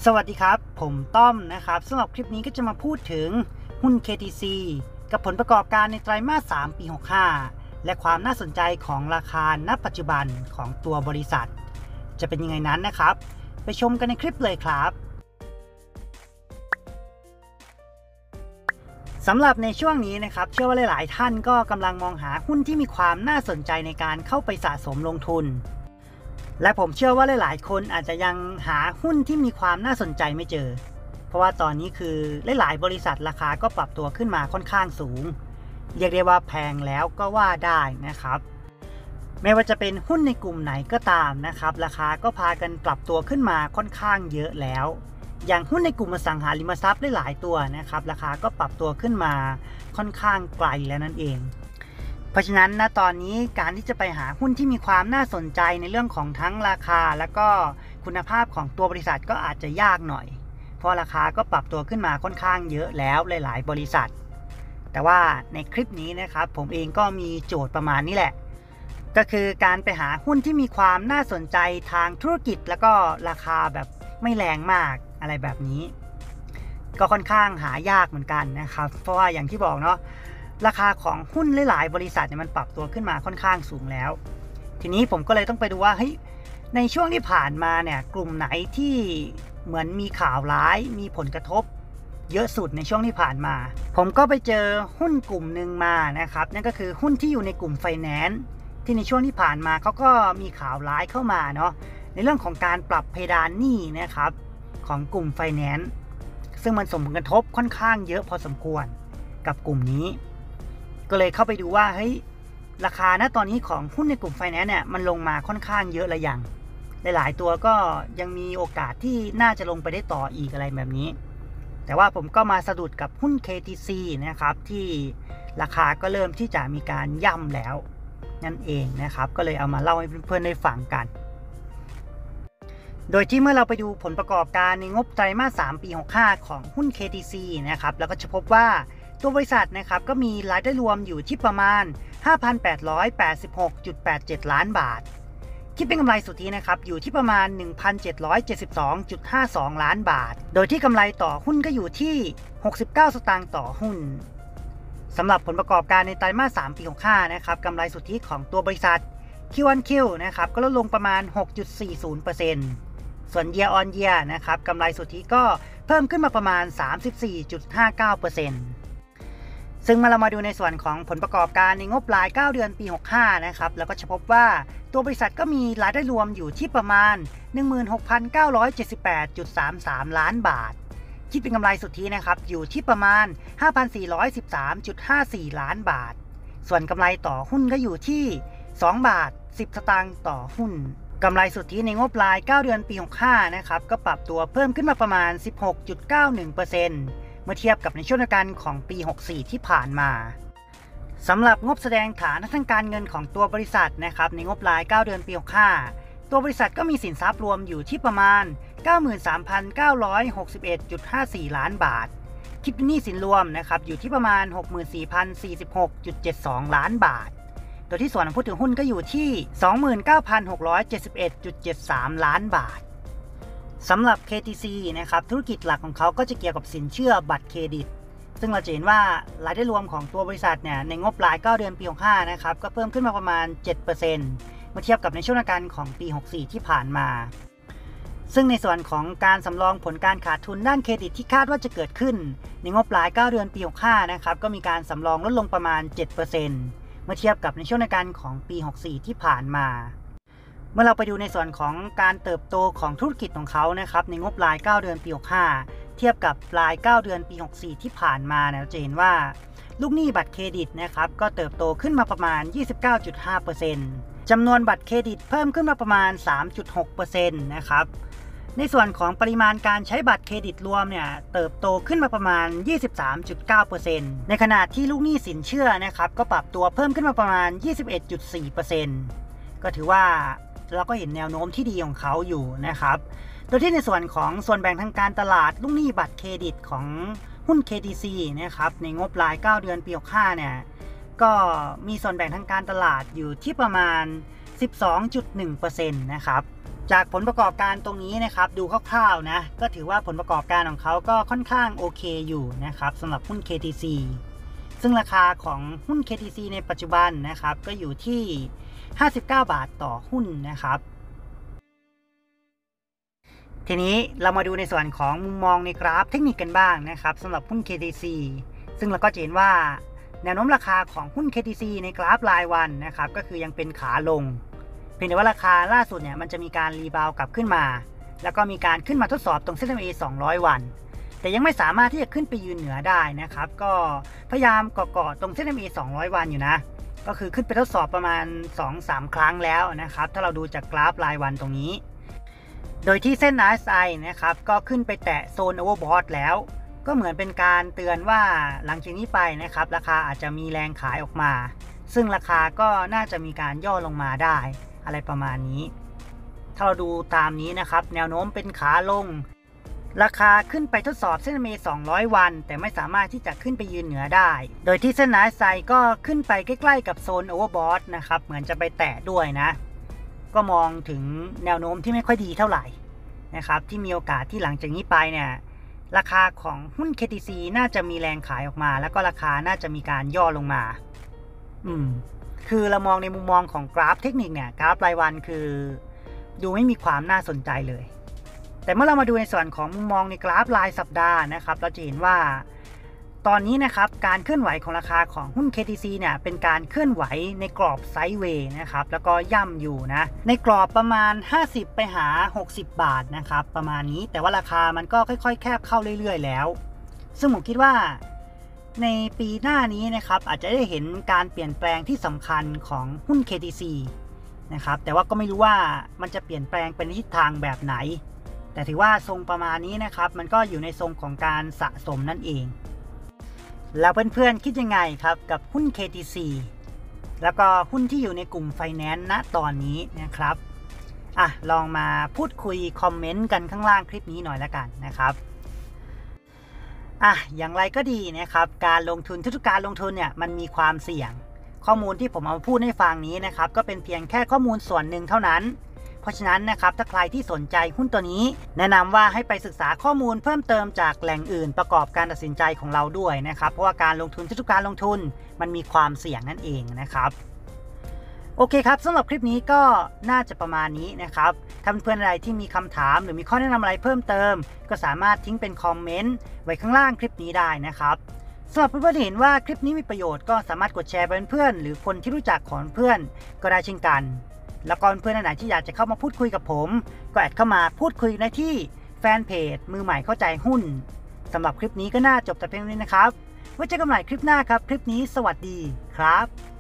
สวัสดีครับผมต้อมนะครับสำหรับคลิปนี้ก็จะมาพูดถึงหุ้น KTC กับผลประกอบการในไตรมาส 3 ปี 65 และความน่าสนใจของราคาณปัจจุบันของตัวบริษัทจะเป็นยังไงนั้นนะครับไปชมกันในคลิปเลยครับสำหรับในช่วงนี้นะครับเชื่อว่าหลายๆท่านก็กำลังมองหาหุ้นที่มีความน่าสนใจในการเข้าไปสะสมลงทุนและผมเชื่อว่าหลายๆคนอาจจะยังหาหุ้นที่มีความน่าสนใจไม่เจอเพราะว่าตอนนี้คือหลายๆบริษัทราคาก็ปรับตัวขึ้นมาค่อนข้างสูงเรียกได้ว่าแพงแล้วก็ว่าได้นะครับไม่ว่าจะเป็นหุ้นในกลุ่มไหนก็ตามนะครับราคาก็พากันปรับตัวขึ้นมาค่อนข้างเยอะแล้วอย่างหุ้นในกลุ่มอสังหาริมทรัพย์หลายๆตัวนะครับราคาก็ปรับตัวขึ้นมาค่อนข้างไกลแล้วนั่นเองเพราะฉะนั้นณตอนนี้การที่จะไปหาหุ้นที่มีความน่าสนใจในเรื่องของทั้งราคาและก็คุณภาพของตัวบริษัทก็อาจจะยากหน่อยเพราะราคาก็ปรับตัวขึ้นมาค่อนข้างเยอะแล้วหลายๆบริษัทแต่ว่าในคลิปนี้นะครับผมเองก็มีโจทย์ประมาณนี้แหละก็คือการไปหาหุ้นที่มีความน่าสนใจทางธุรกิจแล้วก็ราคาแบบไม่แรงมากอะไรแบบนี้ก็ค่อนข้างหายากเหมือนกันนะครับเพราะว่าอย่างที่บอกเนาะราคาของหุ้นหลายๆบริษัทเนี่ยมันปรับตัวขึ้นมาค่อนข้างสูงแล้วทีนี้ผมก็เลยต้องไปดูว่าเฮ้ยในช่วงที่ผ่านมาเนี่ยกลุ่มไหนที่เหมือนมีข่าวร้ายมีผลกระทบเยอะสุดในช่วงที่ผ่านมาผมก็ไปเจอหุ้นกลุ่มหนึ่งมานะครับนั่นก็คือหุ้นที่อยู่ในกลุ่มไฟแนนซ์ที่ในช่วงที่ผ่านมาเขาก็มีข่าวร้ายเข้ามาเนาะในเรื่องของการปรับเพดานหนี้นะครับของกลุ่มไฟแนนซ์ซึ่งมันส่งผลกระทบค่อนข้างเยอะพอสมควรกับกลุ่มนี้ก็เลยเข้าไปดูว่าเฮ้ยราคาณตอนนี้ของหุ้นในกลุ่มไฟแนนซ์เนี่ยมันลงมาค่อนข้างเยอะระยังหลายๆตัวก็ยังมีโอกาสที่น่าจะลงไปได้ต่ออีกอะไรแบบนี้แต่ว่าผมก็มาสะดุดกับหุ้น KTC นะครับที่ราคาก็เริ่มที่จะมีการย่ำแล้วนั่นเองนะครับก็เลยเอามาเล่าให้เพื่อนๆได้ฟังกันโดยที่เมื่อเราไปดูผลประกอบการในงบไตรมาส 3 ปี 65 ของหุ้น KTC นะครับแล้วก็จะพบว่าตัวบริษัทนะครับก็มีรายได้รวมอยู่ที่ประมาณ 5,886.87 ล้านบาทคิดเป็นกำไรสุทธินะครับอยู่ที่ประมาณ 1,772.52 ล้านบาทโดยที่กำไรต่อหุ้นก็อยู่ที่69 สตางค์ต่อหุ้นสำหรับผลประกอบการในไตรมาส 3 ปี 65 นะครับกำไรสุทธิของตัวบริษัท Q1Q นะครับก็ลดลงประมาณ 6.40%ส่วน Year on Year นะครับกำไรสุทธิก็เพิ่มขึ้นมาประมาณ 34.59%ซึ่งเมื่อเรามาดูในส่วนของผลประกอบการในงบราย 9 เดือนปี 65 นะครับแล้วก็จะพบว่าตัวบริษัทก็มีรายได้รวมอยู่ที่ประมาณ 16,978.33 ล้านบาทคิดเป็นกำไรสุทธินะครับอยู่ที่ประมาณ 5,413.54 ล้านบาทส่วนกำไรต่อหุ้นก็อยู่ที่2 บาท 10 สตางค์ต่อหุ้นกำไรสุทธิในงบราย 9 เดือนปี 65 นะครับก็ปรับตัวเพิ่มขึ้นมาประมาณ 16.91%เมื่อเทียบกับในช่วงเดียวกันของปี 64 ที่ผ่านมาสำหรับงบแสดงฐานะทางการเงินของตัวบริษัทนะครับในงบราย 9 เดือนปี 65 ตัวบริษัทก็มีสินทรัพย์รวมอยู่ที่ประมาณ 93,961.54 ล้านบาทคิดเป็นหนี้สินรวมนะครับอยู่ที่ประมาณ 64,046.72 ล้านบาทโดยที่ส่วนของผู้ถือหุ้นก็อยู่ที่ 29,671.73 ล้านบาทสำหรับ KTC นะครับธุรกิจหลักของเขาก็จะเกี่ยวกับสินเชื่อบัตรเครดิตซึ่งเราจะเห็นว่ารายได้รวมของตัวบริษัทเนี่ยในงบราย 9 เดือนปี 65 นะครับก็เพิ่มขึ้นมาประมาณ 7% เมื่อเทียบกับในช่วงเดียวกันของปี 64 ที่ผ่านมาซึ่งในส่วนของการสำรองผลการขาดทุนด้านเครดิตที่คาดว่าจะเกิดขึ้นในงบราย 9 เดือนปี 65 นะครับก็มีการสำรองลดลงประมาณ 7%เมื่อเทียบกับในช่วงเดียวกันของปี 64 ที่ผ่านมาเมื่อเราไปดูในส่วนของการเติบโตของธุรกิจของเขานะครับในงบราย 9 เดือนปี 65 เทียบกับราย 9 เดือนปี 64 ที่ผ่านมาเราจะเห็นว่าลูกหนี้บัตรเครดิตนะครับก็เติบโตขึ้นมาประมาณ 29.5% จำนวนบัตรเครดิตเพิ่มขึ้นมาประมาณ 3.6% นะครับในส่วนของปริมาณการใช้บัตรเครดิตรวมเนี่ยเติบโตขึ้นมาประมาณ 23.9% ในขณะที่ลูกหนี้สินเชื่อนะครับก็ปรับตัวเพิ่มขึ้นมาประมาณ 21.4% ก็ถือว่าเราก็เห็นแนวโน้มที่ดีของเขาอยู่นะครับโดยที่ในส่วนของส่วนแบ่งทางการตลาดลูกหนี้บัตรเครดิตของหุ้น KTC นะครับในงบราย 9 เดือนปี 65 เนี่ยก็มีส่วนแบ่งทางการตลาดอยู่ที่ประมาณ 12.1% นะครับจากผลประกอบการตรงนี้นะครับดูคร่าวๆนะก็ถือว่าผลประกอบการของเขาก็ค่อนข้างโอเคอยู่นะครับสำหรับหุ้น KTC ซึ่งราคาของหุ้น KTC ในปัจจุบันนะครับก็อยู่ที่59 บาทต่อหุ้นนะครับทีนี้เรามาดูในส่วนของมุมมองในกราฟเทคนิคกันบ้างนะครับสำหรับหุ้น KTC ซึ่งเราก็จะเห็นว่าแนวโน้มราคาของหุ้น KTC ในกราฟรายวันนะครับก็คือยังเป็นขาลงเพียงแต่ว่าราคาล่าสุดเนี่ยมันจะมีการรีบาวกลับขึ้นมาแล้วก็มีการขึ้นมาทดสอบตรงเส้น EMA 200 วันแต่ยังไม่สามารถที่จะขึ้นไปยืนเหนือได้นะครับก็พยายามเกาะตรงเส้น EMA 200 วันอยู่นะก็คือขึ้นไปทดสอบประมาณ 2-3 ครั้งแล้วนะครับถ้าเราดูจากกราฟรายวันตรงนี้โดยที่เส้น RSI นะครับก็ขึ้นไปแตะโซน Overbought แล้วก็เหมือนเป็นการเตือนว่าหลังจากนี้ไปนะครับราคาอาจจะมีแรงขายออกมาซึ่งราคาก็น่าจะมีการย่อลงมาได้อะไรประมาณนี้ถ้าเราดูตามนี้นะครับแนวโน้มเป็นขาลงราคาขึ้นไปทดสอบเส้น EMA 200 วันแต่ไม่สามารถที่จะขึ้นไปยืนเหนือได้โดยที่เส้น RSI ก็ขึ้นไปใกล้ๆกับโซน Overbought นะครับเหมือนจะไปแตะด้วยนะก็มองถึงแนวโน้มที่ไม่ค่อยดีเท่าไหร่นะครับที่มีโอกาสที่หลังจากนี้ไปเนี่ยราคาของหุ้น KTC น่าจะมีแรงขายออกมาแล้วก็ราคาน่าจะมีการย่อลงมาคือเรามองในมุมมองของกราฟเทคนิคเนี่ยกราฟรายวันคือดูไม่มีความน่าสนใจเลยแต่เมื่อเรามาดูในส่วนของมุมมองในกราฟรายสัปดาห์นะครับเราจะเห็นว่าตอนนี้นะครับการเคลื่อนไหวของราคาของหุ้น KTC เนี่ยเป็นการเคลื่อนไหวในกรอบไซด์เวย์นะครับแล้วก็ย่ำอยู่นะในกรอบประมาณ50ไปหา60 บาทนะครับประมาณนี้แต่ว่าราคามันก็ค่อยๆแคบเข้าเรื่อยๆแล้วซึ่งผมคิดว่าในปีหน้านี้นะครับอาจจะได้เห็นการเปลี่ยนแปลงที่สำคัญของหุ้น KTC นะครับแต่ว่าก็ไม่รู้ว่ามันจะเปลี่ยนแปลงเป็นทิศทางแบบไหนแต่ถือว่าทรงประมาณนี้นะครับมันก็อยู่ในทรงของการสะสมนั่นเองแล้วเพื่อนๆคิดยังไงครับกับหุ้น KTC แล้วก็หุ้นที่อยู่ในกลุ่มไฟแนนซ์ณตอนนี้นะครับลองมาพูดคุยคอมเมนต์กันข้างล่างคลิปนี้หน่อยละกันนะครับอย่างไรก็ดีนะครับการลงทุนทุกการลงทุนเนี่ยมันมีความเสี่ยงข้อมูลที่ผมเอามาพูดให้ฟังนี้นะครับก็เป็นเพียงแค่ข้อมูลส่วนหนึ่งเท่านั้นเพราะฉะนั้นนะครับถ้าใครที่สนใจหุ้นตัวนี้แนะนำว่าให้ไปศึกษาข้อมูลเพิ่มเติมจากแหล่งอื่นประกอบการตัดสินใจของเราด้วยนะครับเพราะว่าการลงทุนทุกการลงทุนมันมีความเสี่ยงนั่นเองนะครับโอเคครับสำหรับคลิปนี้ก็น่าจะประมาณนี้นะครับถ้าเพื่อนๆอะไรที่มีคำถามหรือมีข้อแนะนำอะไรเพิ่มเติมก็สามารถทิ้งเป็นคอมเมนต์ไว้ข้างล่างคลิปนี้ได้นะครับสำหรับเพื่อนๆที่เห็นว่าคลิปนี้มีประโยชน์ก็สามารถกดแชร์ไปเพื่อนหรือคนที่รู้จักของเพื่อนก็ได้เช่นกันแล้วก็เพื่อนๆไหนที่อยากจะเข้ามาพูดคุยกับผมก็แอดเข้ามาพูดคุยได้ที่แฟนเพจมือใหม่เข้าใจหุ้นสำหรับคลิปนี้ก็น่าจบแต่เพียงนี้นะครับไว้เจอกันใหม่คลิปหน้าครับคลิปนี้สวัสดีครับ